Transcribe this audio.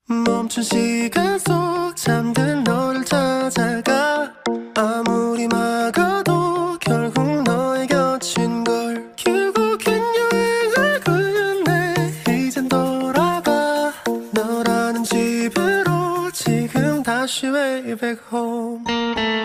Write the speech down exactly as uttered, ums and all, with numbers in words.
멈춘 시간 속 잠든 너를 찾아가 아무리 막아도 결국 너의 곁인걸 결국엔 여행을 끝내 이젠 돌아가 너라는 집으로 지금 다시 way back home